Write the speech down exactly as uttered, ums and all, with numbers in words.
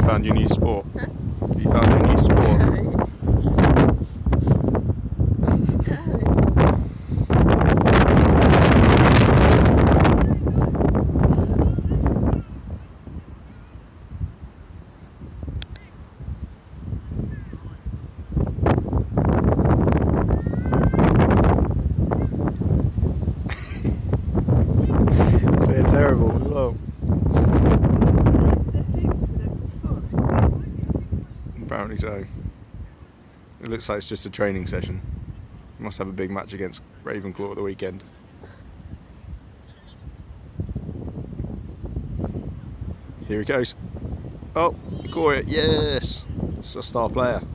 found your new sport? Huh? Have you found your new sport? They're terrible as well. The hoops for them to score. Apparently so. It looks like it's just a training session. Must have a big match against Ravenclaw at the weekend. Here he goes. Oh, caught it. Yes! It's a star player.